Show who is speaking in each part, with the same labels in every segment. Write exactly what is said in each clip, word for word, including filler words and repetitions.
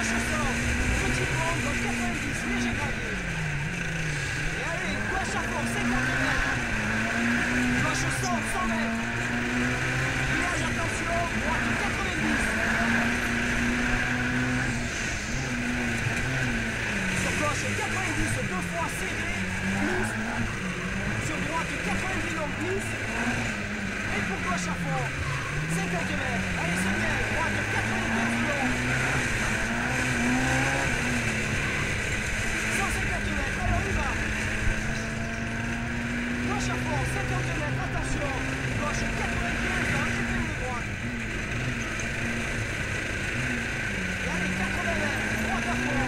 Speaker 1: Gauche sort, petit bande, gauche quatre-vingt-dix, léger gravier. Et allez, gauche à fond, cinquante mètres. Gauche cent, cent mètres. Virage, attention, droite quatre-vingt-dix. Sur gauche quatre-vingt-dix, deux fois serré, plus. Sur droite quatre-vingt-dix long, plus. Et pour gauche à fond, cinquante mètres. Allez, c'est bien, droite quatre-vingt-quinze long. cent cinquante mètres, alors on y va. Gauche à fond, cinquante mètres, attention. Gauche quatre-vingt-quinze dans épingle droite. Et allez, quatre-vingts mètres, droite à fond.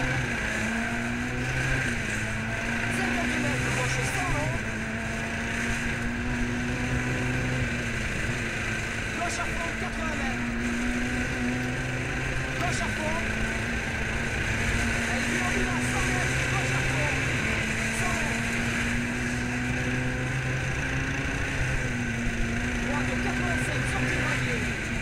Speaker 1: cinquante mètres, gauche cent long. Gauche à fond, quatre-vingts mètres. Gauche à fond. Allez, on y va, cent mètres, gauche à fond. cent mètres. Droite quatre-vingt-cinq, sortie gravier.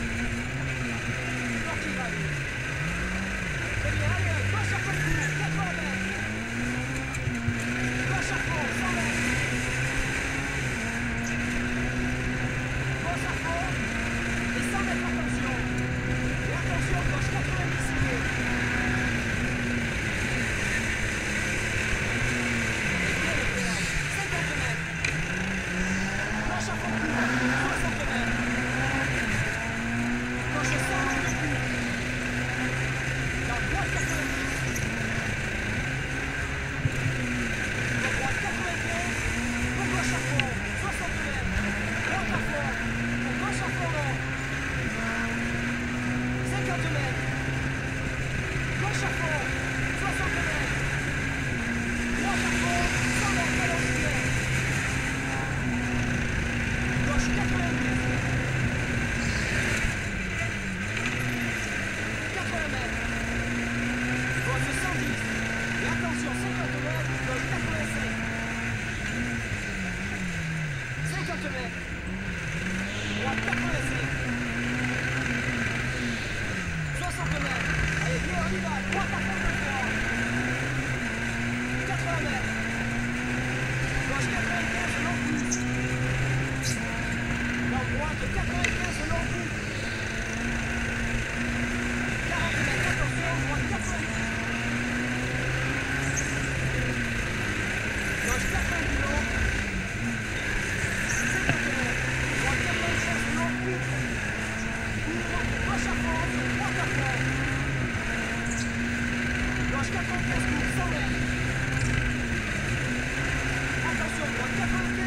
Speaker 1: Sortie gravier. Très bien, allez, gauche à fond, quatre-vingts mètres. Gauche à fond, cent mètres. Gauche à fond. Et cent mètres, attention. Et attention, gauche quatre-vingt-dix serré. Et bien le péage, cinquante mètres. Gauche à fond, soixante mètres. Gauche cent long de coup. La droite quatre-vingt-dix. La droite quatre-vingt-quinze. Pour gauche à fond, soixante mètres. Droite à fond. Pour gauche à fond long. cinquante mètres. Gauche à fond, soixante mètres. Droite à fond, cent mètres, allons bien. Gauche quatre-vingt-dix. quatre-vingts mètres. Gauche cent dix. Et attention, cinquante mètres, gauche quatre-vingt-cinq. cinquante mètres. Droite quatre-vingt-cinq. soixante mètres. Allez, bien, on y va. Droite à fond de fond. quatre-vingts mètres. Gauche quatre-vingt-quinze, long bout. Dans droite quatre-vingt-quinze, long bout. quarante mètres, attention, droite quatre-vingt-dix. Gauche quatre-vingt-dix, long. cinquante mètres. Droite quatre-vingt-quinze, long bout. Gauche à fond, droite à fond. Gauche quatre-vingt-quinze, cent mètres. Attention, droite quatre-vingt-quinze.